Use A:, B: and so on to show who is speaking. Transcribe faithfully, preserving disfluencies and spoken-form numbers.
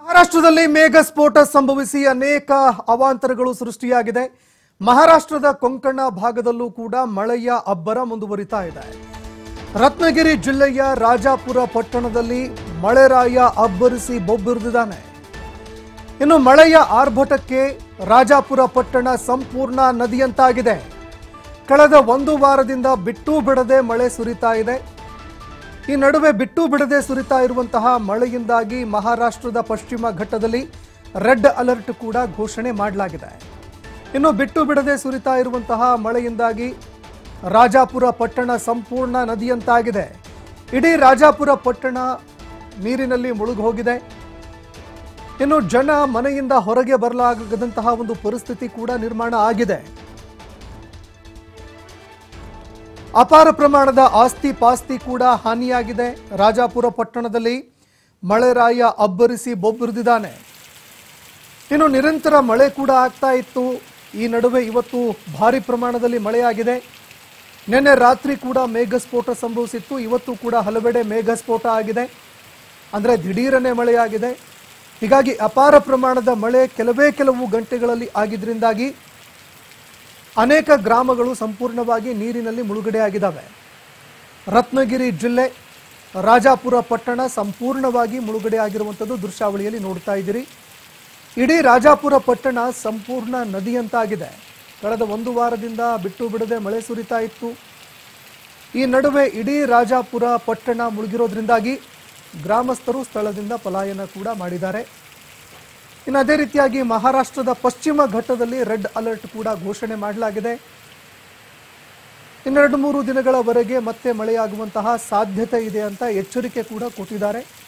A: ಮಹಾರಾಷ್ಟ್ರದಲ್ಲಿ ಮೇಘ ಸ್ಫೋಟ ಸಂಭವಿಸಿ ಅನೇಕ ಅವಾಂತರಗಳು ಸೃಷ್ಟಿಯಾಗಿದೆ. ಮಹಾರಾಷ್ಟ್ರದ ಕೊಂಕಣ ಭಾಗದಲ್ಲೂ ಕೂಡ ಮಳೆಯ ಅಬ್ಬರ ಮುಂದುವರಿತಾ ಇದೆ. ರತ್ನಗಿರಿ ಜಿಲ್ಲೆಯ ರಾಜಾಪುರ ಪಟ್ಟಣದಲ್ಲಿ ಮಳೆರಾಯ ಅಬ್ಬರಿಸಿ ಬೊಬ್ಬಿರಿದಿದ್ದಾನೆ. ಇನ್ನು ಮಳೆಯ ಆರ್ಭಟಕ್ಕೆ ರಾಜಾಪುರ ಪಟ್ಟಣ ಸಂಪೂರ್ಣ ನದಿಯಂತಾಗಿದೆ. ಕಳೆದ ಒಂದು ವಾರದಿಂದ ಬಿಟ್ಟು ಬಿಡದೆ ಮಳೆ ಸುರಿತಾ ಇದೆ. ಈ ನಡುವೆ ಬಿಟ್ಟು ಬಿಡದೆ ಸುರಿತಾ ಇರುವಂತಹ ಮಳೆಯಿಂದಾಗಿ ಮಹಾರಾಷ್ಟ್ರದ ಪಶ್ಚಿಮ ಘಟ್ಟದಲ್ಲಿ ರೆಡ್ ಅಲರ್ಟ್ ಕೂಡ ಘೋಷಣೆ ಮಾಡಲಾಗಿದೆ. ಇನ್ನು ಬಿಟ್ಟು ಬಿಡದೆ ಸುರಿತಾ ಇರುವಂತಹ ಮಳೆಯಿಂದಾಗಿ ರಾಜಾಪುರ ಪಟ್ಟಣ ಸಂಪೂರ್ಣ ನದಿಯಂತಾಗಿದೆ. ಇಡೀ ರಾಜಾಪುರ ಪಟ್ಟಣ ನೀರಿನಲ್ಲಿ ಮುಳುಗಿ ಹೋಗಿದೆ. ಇನ್ನು ಜನ ಮನೆಯಿಂದ ಹೊರಗೆ ಬರಲಾಗದಂತಹ ಒಂದು ಪರಿಸ್ಥಿತಿ ಕೂಡ ನಿರ್ಮಾಣ ಆಗಿದೆ. ಅಪಾರ ಪ್ರಮಾಣದ ಆಸ್ತಿ ಪಾಸ್ತಿ ಕೂಡ ಹಾನಿಯಾಗಿದೆ. ರಾಜಾಪುರ ಪಟ್ಟಣದಲ್ಲಿ ಮಳೆರಾಯ ಅಬ್ಬರಿಸಿ ಬೊಬ್ಬಿರಿದಿದ್ದಾನೆ. ಇನ್ನು ನಿರಂತರ ಮಳೆ ಕೂಡ ಆಗ್ತಾ ಇತ್ತು. ಈ ನಡುವೆ ಇವತ್ತು ಭಾರಿ ಪ್ರಮಾಣದಲ್ಲಿ ಮಳೆಯಾಗಿದೆ. ನಿನ್ನೆ ರಾತ್ರಿ ಕೂಡ ಮೇಘಸ್ಫೋಟ ಸಂಭವಿಸಿತ್ತು. ಇವತ್ತು ಕೂಡ ಹಲವೆಡೆ ಮೇಘಸ್ಫೋಟ ಆಗಿದೆ. ಅಂದರೆ ದಿಢೀರನೆ ಮಳೆಯಾಗಿದೆ. ಹೀಗಾಗಿ ಅಪಾರ ಪ್ರಮಾಣದ ಮಳೆ ಕೆಲವೇ ಕೆಲವು ಗಂಟೆಗಳಲ್ಲಿ ಆಗಿದ್ರಿಂದಾಗಿ ಅನೇಕ ಗ್ರಾಮಗಳು ಸಂಪೂರ್ಣವಾಗಿ ನೀರಿನಲ್ಲಿ ಮುಳುಗಡೆಯಾಗಿದ್ದಾವೆ. ರತ್ನಗಿರಿ ಜಿಲ್ಲೆ ರಾಜಾಪುರ ಪಟ್ಟಣ ಸಂಪೂರ್ಣವಾಗಿ ಮುಳುಗಡೆಯಾಗಿರುವಂಥದ್ದು ದೃಶ್ಯಾವಳಿಯಲ್ಲಿ ನೋಡ್ತಾ ಇದ್ದೀರಿ. ಇಡೀ ರಾಜಾಪುರ ಪಟ್ಟಣ ಸಂಪೂರ್ಣ ನದಿಯಂತಾಗಿದೆ. ಕಳೆದ ಒಂದು ವಾರದಿಂದ ಬಿಟ್ಟು ಬಿಡದೆ ಮಳೆ ಸುರಿತಾ ಇತ್ತು. ಈ ನಡುವೆ ಇಡೀ ರಾಜಾಪುರ ಪಟ್ಟಣ ಮುಳುಗಿರೋದ್ರಿಂದಾಗಿ ಗ್ರಾಮಸ್ಥರು ಸ್ಥಳದಿಂದ ಪಲಾಯನ ಕೂಡ ಮಾಡಿದ್ದಾರೆ. ಇನ್ನು ಅದೇ ರೀತಿಯಾಗಿ ಮಹಾರಾಷ್ಟ್ರದ ಪಶ್ಚಿಮ ಘಟ್ಟದಲ್ಲಿ ರೆಡ್ ಅಲರ್ಟ್ ಕೂಡ ಘೋಷಣೆ ಮಾಡಲಾಗಿದೆ. ಇನ್ನೆರಡು ಮೂರು ದಿನಗಳವರೆಗೆ ಮತ್ತೆ ಮಳೆಯಾಗುವಂತಹ ಸಾಧ್ಯತೆ ಇದೆ ಅಂತ ಎಚ್ಚರಿಕೆ ಕೂಡ ಕೊಟ್ಟಿದ್ದಾರೆ.